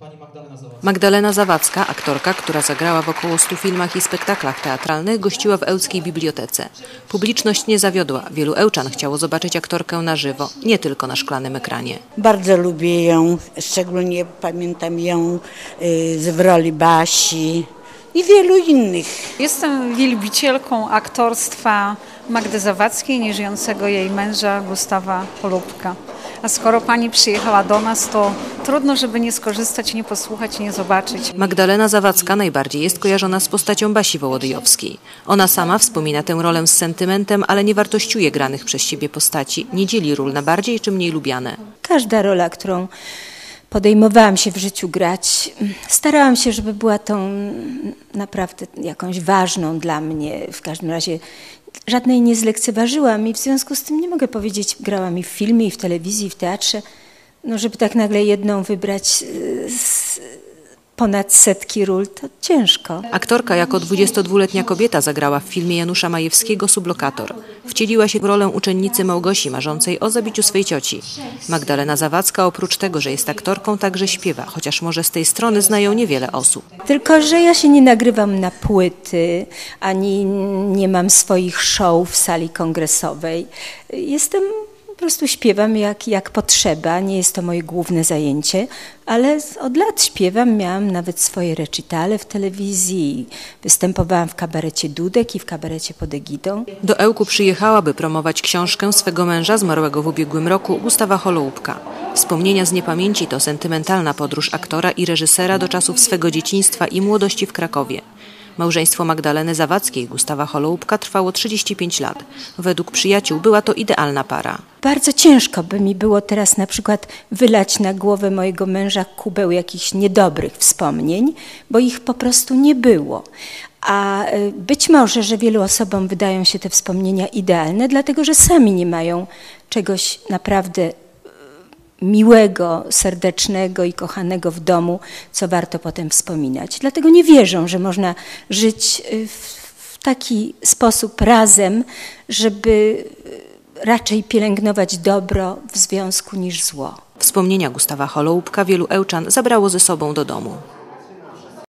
Magdalena Zawadzka, aktorka, która zagrała w około 100 filmach i spektaklach teatralnych, gościła w Ełckiej Bibliotece. Publiczność nie zawiodła. Wielu Ełczan chciało zobaczyć aktorkę na żywo, nie tylko na szklanym ekranie. Bardzo lubię ją, szczególnie pamiętam ją w roli Basi i wielu innych. Jestem wielbicielką aktorstwa Magdy Zawadzkiej, nieżyjącego jej męża Gustawa Holubka. A skoro pani przyjechała do nas, to trudno, żeby nie skorzystać, nie posłuchać, nie zobaczyć. Magdalena Zawadzka najbardziej jest kojarzona z postacią Basi Wołodyjowskiej. Ona sama wspomina tę rolę z sentymentem, ale nie wartościuje granych przez siebie postaci, nie dzieli ról na bardziej czy mniej lubiane. Każda rola, którą podejmowałam się w życiu grać, starałam się, żeby była tą naprawdę jakąś ważną dla mnie. W każdym razie żadnej nie zlekceważyłam i w związku z tym nie mogę powiedzieć, grałam i w filmie, i w telewizji, i w teatrze, no żeby tak nagle jedną wybrać z ponad setki ról, to ciężko. Aktorka jako 22-letnia kobieta zagrała w filmie Janusza Majewskiego Sublokator. Wcieliła się w rolę uczennicy Małgosi marzącej o zabiciu swej cioci. Magdalena Zawadzka oprócz tego, że jest aktorką, także śpiewa, chociaż może z tej strony znają niewiele osób. Tylko że ja się nie nagrywam na płyty, ani nie mam swoich show w sali kongresowej. Po prostu śpiewam jak potrzeba, nie jest to moje główne zajęcie, ale od lat śpiewam, miałam nawet swoje recitale w telewizji, występowałam w kabarecie Dudek i w kabarecie pod egidą. Do Ełku przyjechała, by promować książkę swego męża zmarłego w ubiegłym roku, Gustawa Holubka. Wspomnienia z niepamięci to sentymentalna podróż aktora i reżysera do czasów swego dzieciństwa i młodości w Krakowie. Małżeństwo Magdaleny Zawadzkiej i Gustawa Holubka trwało 35 lat. Według przyjaciół była to idealna para. Bardzo ciężko by mi było teraz na przykład wylać na głowę mojego męża kubeł jakichś niedobrych wspomnień, bo ich po prostu nie było. A być może, że wielu osobom wydają się te wspomnienia idealne, dlatego że sami nie mają czegoś naprawdę miłego, serdecznego i kochanego w domu, co warto potem wspominać. Dlatego nie wierzą, że można żyć w taki sposób razem, żeby raczej pielęgnować dobro w związku niż zło. Wspomnienia Gustawa Holubka wielu Ełczan zabrało ze sobą do domu.